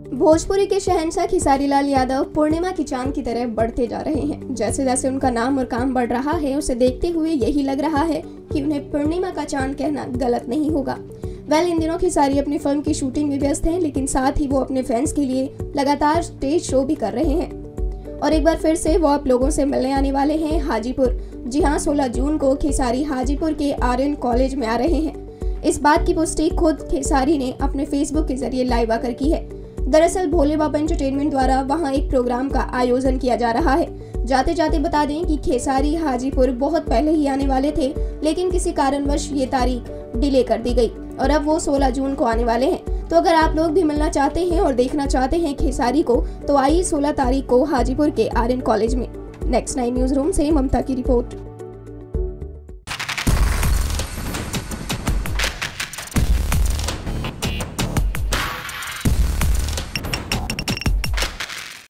भोजपुरी के शहंशाह खेसारी लाल यादव पूर्णिमा की चांद की तरह बढ़ते जा रहे हैं। जैसे जैसे उनका नाम और काम बढ़ रहा है, उसे देखते हुए यही लग रहा है कि उन्हें पूर्णिमा का चांद कहना गलत नहीं होगा। इन दिनों खेसारी अपनी फिल्म की शूटिंग में व्यस्त हैं, लेकिन साथ ही वो अपने फैंस के लिए लगातार स्टेज शो भी कर रहे हैं और एक बार फिर से वो आप लोगों से मिलने आने वाले हैं हाजीपुर। जी हाँ, 16 जून को खेसारी हाजीपुर के आर्यन कॉलेज में आ रहे हैं। इस बात की पुष्टि खुद खेसारी ने अपने फेसबुक के जरिए लाइव आकर की है। दरअसल भोले बाबा एंटरटेनमेंट द्वारा वहां एक प्रोग्राम का आयोजन किया जा रहा है। जाते जाते बता दें कि खेसारी हाजीपुर बहुत पहले ही आने वाले थे, लेकिन किसी कारणवश ये तारीख डिले कर दी गई और अब वो 16 जून को आने वाले हैं। तो अगर आप लोग भी मिलना चाहते हैं और देखना चाहते हैं खेसारी को, तो आइए 16 तारीख को हाजीपुर के आर्यन कॉलेज में। नेक्स्ट 9 न्यूज रूम से ममता की रिपोर्ट।